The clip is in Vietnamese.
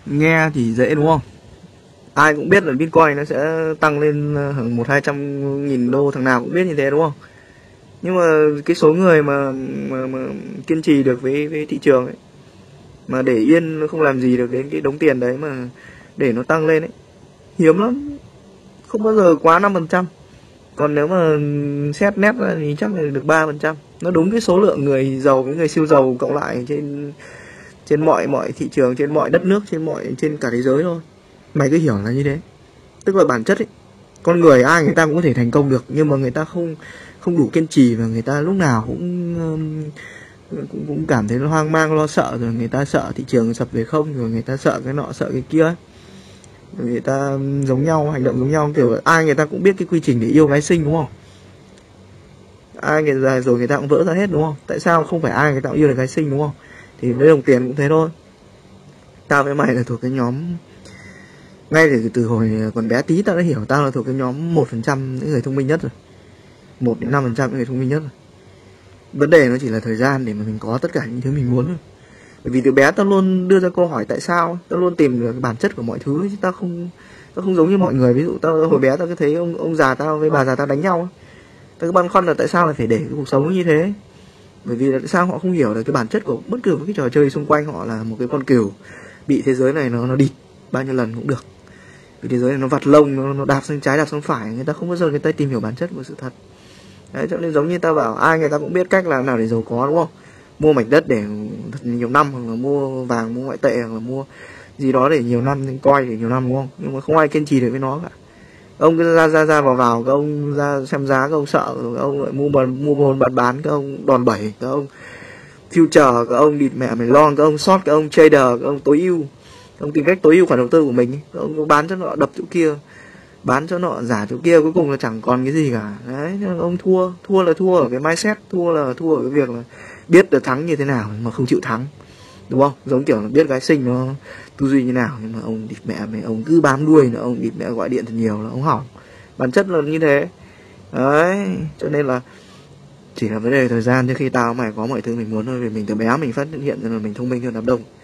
Nghe thì dễ đúng không? Ai cũng biết là Bitcoin nó sẽ tăng lên khoảng 100-200 nghìn đô, thằng nào cũng biết như thế đúng không? Nhưng mà cái số người mà kiên trì được với thị trường ấy, mà để yên nó không làm gì được đến cái đống tiền đấy mà để nó tăng lên ấy, hiếm lắm, không bao giờ quá 5%. Còn nếu mà xét nét ra thì chắc là được 3%. Nó đúng cái số lượng người giàu với người siêu giàu cộng lại trên trên mọi thị trường, trên mọi đất nước, trên cả thế giới thôi. Mày cứ hiểu là như thế. Tức là bản chất ấy, con người ai người ta cũng có thể thành công được, nhưng mà người ta không không đủ kiên trì, và người ta lúc nào cũng cảm thấy hoang mang lo sợ, rồi người ta sợ thị trường sập về không, rồi người ta sợ cái nọ sợ cái kia ấy. Người ta giống nhau, hành động giống nhau, kiểu ai người ta cũng biết cái quy trình để yêu gái xinh đúng không? Ai người ta rồi người ta cũng vỡ ra hết đúng không? Tại sao không phải ai người ta cũng yêu được gái xinh đúng không? Thì lấy đồng tiền cũng thế thôi. Tao với mày là thuộc cái nhóm, ngay từ hồi còn bé tí tao đã hiểu tao là thuộc cái nhóm 1% những người thông minh nhất rồi, 1-5% những người thông minh nhất rồi. Vấn đề nó chỉ là thời gian để mà mình có tất cả những thứ mình muốn thôi. Bởi vì từ bé tao luôn đưa ra câu hỏi tại sao, tao luôn tìm được cái bản chất của mọi thứ, chứ tao không giống như mọi người. Ví dụ tao hồi bé tao cứ thấy ông già tao với bà già tao đánh nhau, tao cứ băn khoăn là tại sao lại phải để cái cuộc sống như thế. Bởi vì là tại sao họ không hiểu được cái bản chất của bất cứ một cái trò chơi xung quanh họ là một cái con cừu bị thế giới này nó địt bao nhiêu lần cũng được. Vì thế giới này nó vặt lông, nó đạp sang trái đạp sang phải, người ta không bao giờ người ta tìm hiểu bản chất của sự thật. Đấy, cho nên giống như tao bảo ai người ta cũng biết cách làm nào để giàu có đúng không? Mua mảnh đất để thật nhiều năm, hoặc là mua vàng, mua ngoại tệ, hoặc là mua gì đó để nhiều năm, coi để nhiều năm đúng không? Nhưng mà không ai kiên trì được với nó cả. Ông cứ ra vào, các ông ra xem giá, các ông sợ, rồi các ông lại mua buôn bán, các ông đòn bẩy, các ông future, các ông địt mẹ mày long, các ông short, các ông trader, các ông tối ưu, các ông tìm cách tối ưu khoản đầu tư của mình, các ông bán cho nọ đập chỗ kia, bán cho nọ giả chỗ kia, cuối cùng là chẳng còn cái gì cả. Đấy, nên ông thua là thua ở cái mindset, thua là thua ở cái việc là biết được thắng như thế nào mà không chịu thắng, đúng không? Giống kiểu là biết gái xinh nó tư duy như nào, nhưng mà ông địt mẹ mày, ông cứ bám đuôi nữa, ông địt mẹ gọi điện thật nhiều là ông hỏng. Bản chất là như thế. Đấy, cho nên là chỉ là vấn đề thời gian trước khi tao mày có mọi thứ mình muốn thôi. Vì mình từ bé mình phát hiện ra là mình thông minh hơn đám đông.